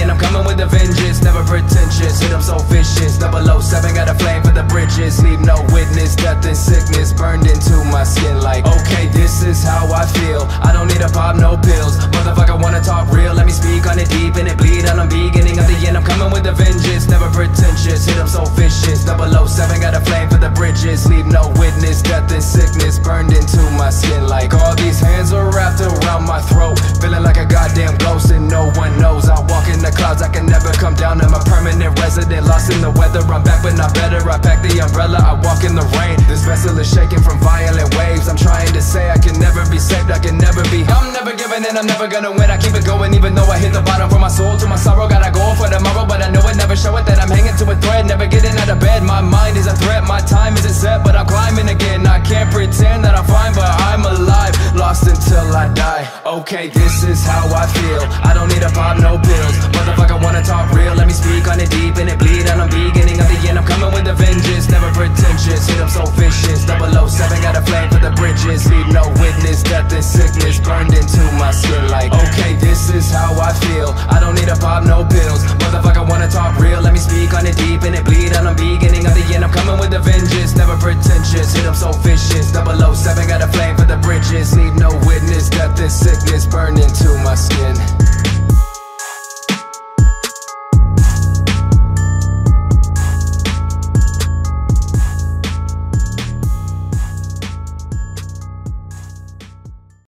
end, I'm coming with a vengeance. Never pretentious, hit them so vicious. 007 got a flame for the bridges. Leave no witness, death and sickness burned into my skin like, okay, this is how I feel. I don't need to pop no pills. Motherfucker wanna talk real, let me speak on it deep and it bleed on the beginning of the end. I'm coming with a vengeance, never pretentious, hit them so vicious. 007 got a flame for the bridges. Leave no witness, death and sickness burned into my skin like, all these hands are wrapped around my throat, feeling like a goddamn ghost and no one knows. I walk in the clouds, I can never come down. I'm a permanent resident, lost in the weather. I'm back but not better, I pack the umbrella, I walk in the rain. This vessel is shaking from violent waves. I'm trying to say I can never be saved, I can never be. I'm never giving in, I'm never gonna win. I keep it going even though I hit the bottom. From my soul to my sorrow, gotta go for tomorrow, but I know it, never show it that I'm hanging to a thread. Never getting out of bed, my mind is a threat. My time isn't set, but I'm climbing again. I can't pretend that I'm fine, but I'm alive, lost until I die. Okay, this is how I feel. I don't need to pop no pills. Motherfucker wanna talk real, let me speak on it deep and it bleed on the beginning of the end. I'm coming with a vengeance, never pretentious, hit them so vicious. 007 got a flame for the bridges. Leave no witness, death and sickness burned into my skin like, okay, this is how I feel. I don't need to pop no pills. Motherfucker wanna talk real, let me speak on it deep and it bleed on the beginning of the end. I'm coming with a vengeance, never pretentious, hit them so vicious. 007 got a flame for the bridges. Leave no witness, death and sickness burned into my skin.